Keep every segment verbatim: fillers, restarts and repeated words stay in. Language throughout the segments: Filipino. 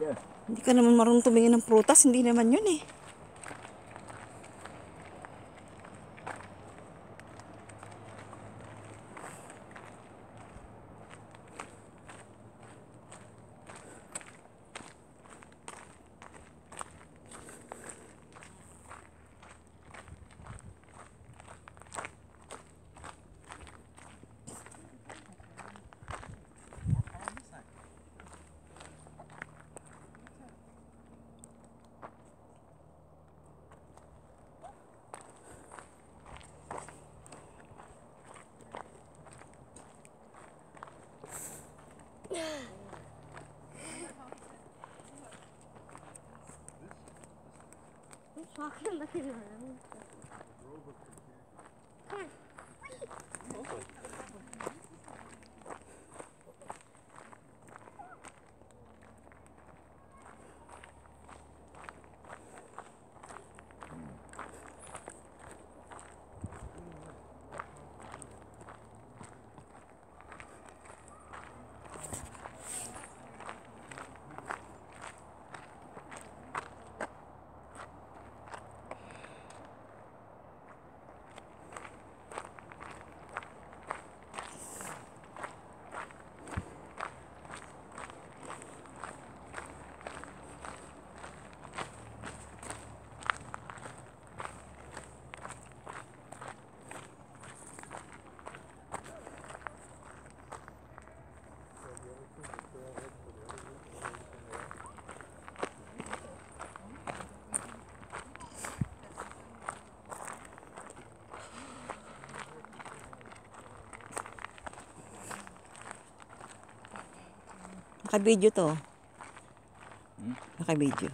Hindi ka naman marunong tumingin ng prutas, hindi naman yun eh. Walking looking around. Naka-video to. Naka-video.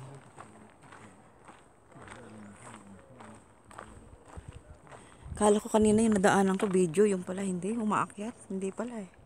Kala ko kanina yung nadaanan ko video, yung pala hindi, umaakyat. Hindi pala eh.